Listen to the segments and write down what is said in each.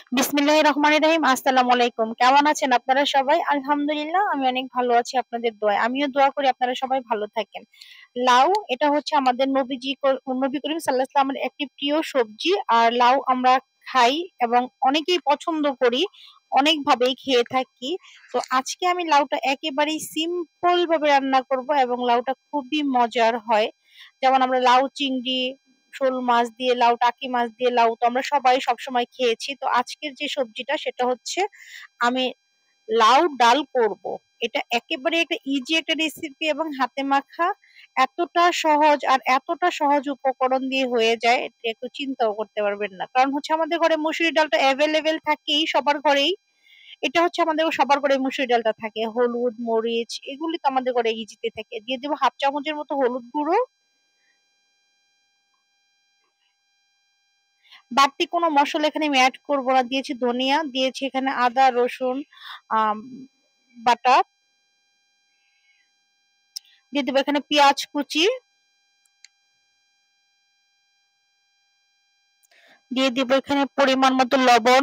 বিসমিল্লাহির রহমানির রহিম। আসসালামু আলাইকুম। কেমন আছেন আপনারা সবাই? আলহামদুলিল্লাহ আমি অনেক ভালো আছি আপনাদের দোয়ায়। আমিও দোয়া করি আপনারা সবাই ভালো থাকেন। লাউ এটা হচ্ছে আমাদের নবী করিম সাল্লাল্লাহু আলাইহি ওয়াসাল্লামের একটি প্রিয় সবজি। আর লাউ আমরা খাই এবং অনেকেই পছন্দ করি, অনেক ভাবেই খেয়ে থাকি। তো আজকে আমি লাউটা একেবারেই সিম্পল ভাবে রান্না করব এবং লাউটা খুবই মজার হয়। যেমন আমরা লাউ চিংড়ি, শোল মাছ দিয়ে লাউ, টাকি মাছ দিয়ে লাউ তো আমরা সবাই সবসময় খেয়েছি। তো আজকের যে সবজিটা সেটা হচ্ছে আমি লাউ ডাল করব। এটা একেবারে একটা ইজি একটা রেসিপি এবং হাতে মাখা, এতটা সহজ আর এতটা সহজ উপকরণ দিয়ে হয়ে যায় এটা একটু চিন্তাও করতে পারবেন না। কারণ হচ্ছে আমাদের ঘরে মসুরি ডালটা অ্যাভেলেবেল থাকেই সবার ঘরেই। এটা হচ্ছে আমাদের সবার ঘরে মসুরি ডালটা থাকে। হলুদ, মরিচ এগুলি তো আমাদের ঘরে ইজিতে থাকে। দিয়ে দেবো হাফ চামচের মতো হলুদ গুঁড়ো। বাড়তি কোনো মসলা এখানে আমি অ্যাড করব না। দিয়েছি ধনিয়া, দিয়েছি এখানে আদা রসুন আম, বাটা, দিয়ে দেবো এখানে পেঁয়াজ কুচি, দিয়ে দিব এখানে পরিমাণ মতো লবণ,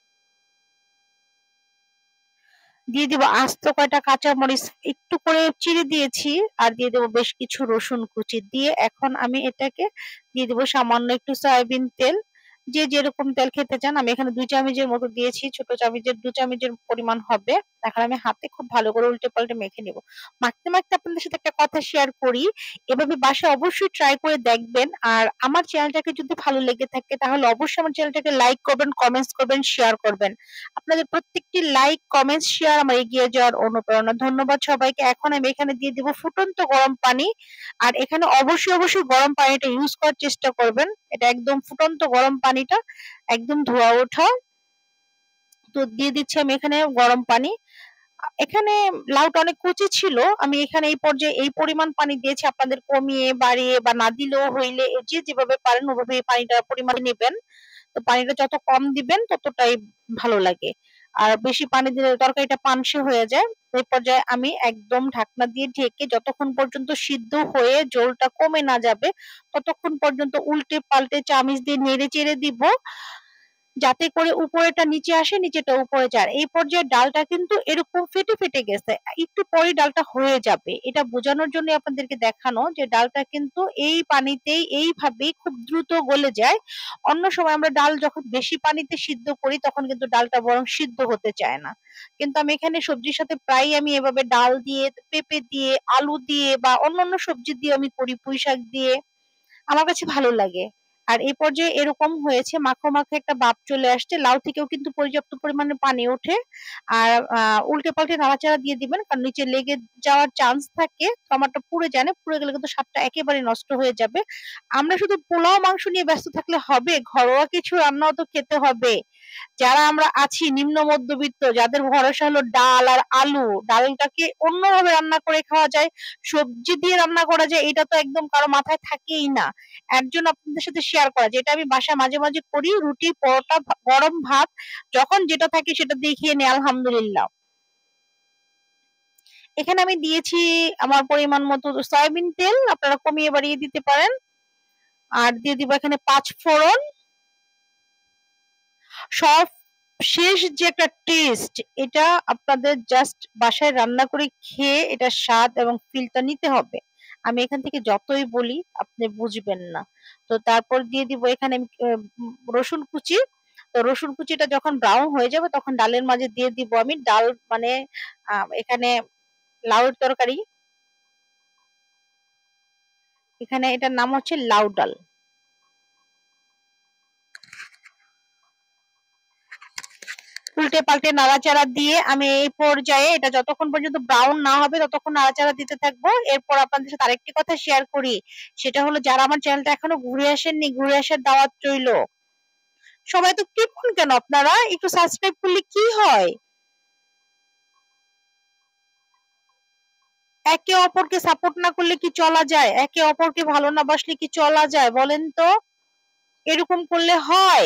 দিয়ে দিব আস্ত কয়টা কাঁচা মরিচ একটু করে চিড়ে দিয়েছি, আর দিয়ে দেবো বেশ কিছু রসুন কুচি। দিয়ে এখন আমি এটাকে দিয়ে দেবো সামান্য একটু সয়াবিন তেল। যে যেরকম তেল খেতে চান, আমি এখানে 2 চামচের মতো দিয়েছি, ছোট চামচের 2 চামচের পরিমাণ হবে। এখন আমি হাতে খুব ভালো করে উল্টে পাল্টে মেখে নিব। মাখতে মাখতে আপনাদের সাথে একটা কথা শেয়ার করি, এভাবে বাসায় অবশ্যই ট্রাই করে দেখবেন। আর আমার চ্যানেলটাকে যদি ভালো লেগে থাকে তাহলে অবশ্যই আমার চ্যানেলটাকে লাইক করবেন, কমেন্টস করবেন, শেয়ার করবেন। আপনাদের প্রত্যেকটি লাইক, কমেন্ট, শেয়ার আমার এগিয়ে যাওয়ার অনুপ্রেরণা। ধন্যবাদ সবাইকে। এখন আমি এখানে দিয়ে দিব ফুটন্ত গরম পানি। আর এখানে অবশ্যই অবশ্যই গরম পানিটা ইউজ করার চেষ্টা করবেন। এটা একদম ফুটন্ত গরম পানিটা, একদম ধোয়া ওঠা। তো দিয়ে দিচ্ছি আমি এখানে গরম পানি। এখানে লাউটা অনেক কুচি ছিল, আমি এখানে এই পর্যায়ে এই পরিমাণ পানি দিয়েছি। আপনাদের কমিয়ে বাড়িয়ে বা না দিলেও হইলে যে যেভাবে পারেন ওভাবে পানিটা পরিমাণ নেবেন। তো পানিটা যত কম দিবেন ততটাই ভালো লাগে। আর বেশি পানি দিলে তরকারিটা পানসে হয়ে যায়। এই পর্যায়ে আমি একদম ঢাকনা দিয়ে ঢেকে যতক্ষণ পর্যন্ত সিদ্ধ হয়ে জলটা কমে না যাবে ততক্ষণ পর্যন্ত উল্টে পাল্টে চামিচ দিয়ে নেড়ে চেড়ে দিব, যাতে করে উপরেটা নিচে আসে, নিচেটা উপরে যায়। এই পর্যায়ে ডালটা কিন্তু এরকম ফেটে ফেটে গেছে, একটু পরে ডালটা হয়ে যাবে। এটা বোঝানোর জন্য আপনাদেরকে দেখানো যে ডালটা কিন্তু এই পানিতেই এইভাবেই খুব দ্রুত গলে যায়। অন্য সময় আমরা ডাল যখন বেশি পানিতে সিদ্ধ করি তখন কিন্তু ডালটা বরং সিদ্ধ হতে চায় না। কিন্তু আমি এখানে সবজির সাথে প্রায় আমি এভাবে ডাল দিয়ে, পেঁপে দিয়ে, আলু দিয়ে বা অন্যান্য সবজি দিয়ে আমি করি, পুঁই শাক দিয়ে, আমার কাছে ভালো লাগে। আর এই পর্যায়ে এরকম হয়েছে, মাখো মাখো একটা ভাব চলে আসছে। লাউ থেকেও কিন্তু পর্যাপ্ত পরিমাণে পানি ওঠে। আর উল্টে পাল্টে নাড়াচাড়া দিয়ে দিবেন, কারণ নিচে লেগে যাওয়ার চান্স থাকে। টমেটো পুড়ে যায় না, পুড়ে গেলে কিন্তু স্বাদটা একেবারে নষ্ট হয়ে যাবে। আমরা শুধু পোলাও মাংস নিয়ে ব্যস্ত থাকলে হবে? ঘরোয়া কিছু রান্নাও তো খেতে হবে। যারা আমরা আছি নিম্ন মধ্যবিত্ত, যাদের ভরসা হলো ডাল আর আলু, ডালটাকে অন্যভাবে রান্না করে খাওয়া যায়, সবজি দিয়ে রান্না করা যায়, এটা তো একদম কারো মাথায় থাকেই না। একজন আপনাদের সাথে শেয়ার করা, যেটা আমি বাসায় মাঝে মাঝে করি, রুটি, পরোটা, গরম ভাত, যখন যেটা থাকে সেটা দিয়ে খেয়ে নেই আলহামদুলিল্লাহ। এখানে আমি দিয়েছি আমার পরিমাণ মতো সয়াবিন তেল, আপনারা কমিয়ে বাড়িয়ে দিতে পারেন। আর দিয়ে দিব এখানে 5 ফোড়ন। সব শেষ যে একটা টেস্ট, এটা আপনাদের জাস্ট বাসায় রান্না করে খেয়ে এটা স্বাদ এবং ফিলটা নিতে হবে। আমি এখান থেকে যতই বলি আপনি বুঝবেন না। তো তারপর দিয়ে দিব এখানে আমি রসুন কুচি। তো রসুন কুচিটা যখন ব্রাউন হয়ে যাবে তখন ডালের মাঝে দিয়ে দিব আমি। ডাল মানে এখানে লাউয়ের তরকারি, এখানে এটার নাম হচ্ছে লাউ ডাল। উল্টে পাল্টে নাড়াচাড়া দিয়ে আমি এই পর্যায়ে এটা যতক্ষণ পর্যন্ত ব্রাউন না হবে ততক্ষণ নাড়াচাড়া দিতে থাকবো। এরপর আপনাদের সাথে আরেকটি কথা শেয়ার করি, সেটা হলো যারা আমার চ্যানেলটা এখনো ঘুরে আসেননি, ঘুরে আসার দাওয়াত রইলো। সবাই তো কৃপণ কেন আপনারা, একটু সাবস্ক্রাইব করলে কি হয়? একে অপরকে সাপোর্ট না করলে কি চলা যায়? একে অপরকে ভালো না বাসলে কি চলা যায় বলেন তো? এরকম করলে হয়?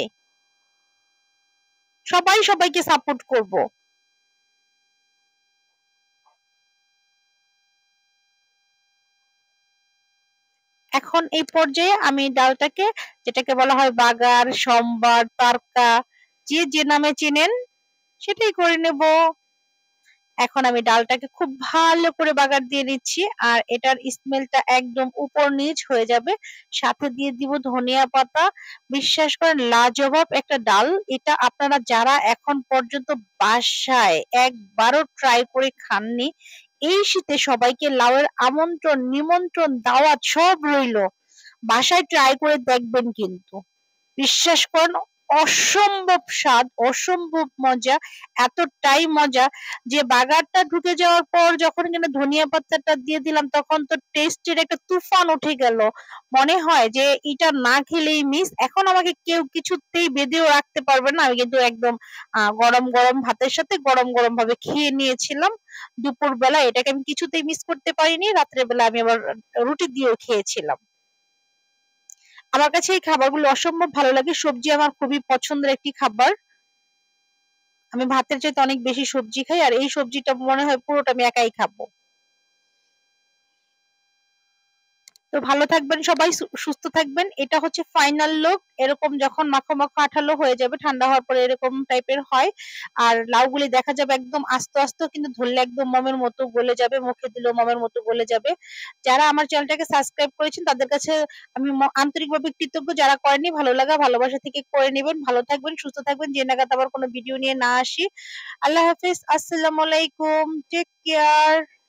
সবাই সবাইকে সাপোর্ট করব। এখন এই পর্যায়ে আমি ডালটাকে, যেটাকে বলা হয় বাগার, সম্বার, তারকা, যে যে নামে চেনেন সেটাই করে নেব। এখন আমি ডালটাকে খুব ভালো করে বাগার দিয়ে নিচ্ছি, আর এটার স্মেলটা একদম উপর নিচ হয়ে যাবে। সাথে দিয়ে দিব ধনিয়া পাতা। বিশ্বাস করেন লাজবাব একটা ডাল। এটা আপনারা যারা এখন পর্যন্ত বাসায় একবারও ট্রাই করে খাননি, এই শীতে সবাইকে লাউয়ের আমন্ত্রণ, নিমন্ত্রণ, দাওয়াত সব রইলো। বাসায় ট্রাই করে দেখবেন কিন্তু। বিশ্বাস করুন, অসম্ভব স্বাদ, অসম্ভব মজা, এতটাই মজা যে বাগারটা ঢুকে যাওয়ার পর যখন কিনা ধনিয়া পাতাটা দিয়ে দিলাম তখন তো টেস্টের একটা তুফান উঠে গেল। মনে হয় যে এটা না খেলেই মিস। এখন আমাকে কেউ কিছুতেই বেঁধেও রাখতে পারবে না। আমি কিন্তু একদম গরম গরম ভাতের সাথে গরম গরম ভাবে খেয়ে নিয়েছিলাম দুপুর বেলা। এটাকে আমি কিছুতেই মিস করতে পারিনি। রাত্রের বেলা আমি আবার রুটি দিয়েও খেয়েছিলাম। আমার কাছে এই খাবারগুলো অসম্ভব ভালো লাগে। সবজি আমার খুবই পছন্দের একটি খাবার। আমি ভাতের চাইতে অনেক বেশি সবজি খাই, আর এই সবজিটা মনে হয় পুরোটা আমি একাই খাবো। তো ভালো থাকবেন সবাই, সুস্থ থাকবেন। এটা হচ্ছে ফাইনাল লুক। এরকম যখন মাখো মাখো আঠালো হয়ে যাবে, ঠান্ডা হওয়ার পরে এরকম টাইপের হয়। আর লাউগুলি দেখা যাবে একদম আস্তে আস্তে, কিন্তু ধরলে একদম মমের মতো গলে যাবে, মুখে দিলেও মমের মতো গলে যাবে। যারা আমার চ্যানেলটাকে সাবস্ক্রাইব করেছেন তাদের কাছে আমি আন্তরিকভাবে কৃতজ্ঞ। যারা করেনি, ভালো লাগা ভালোবাসা থেকে করে নেবেন। ভালো থাকবেন, সুস্থ থাকবেন, যে নাগাদ আবার কোনো ভিডিও নিয়ে না আসি। আল্লাহ হাফিজ, আসসালামু আলাইকুম, টেক কেয়ার।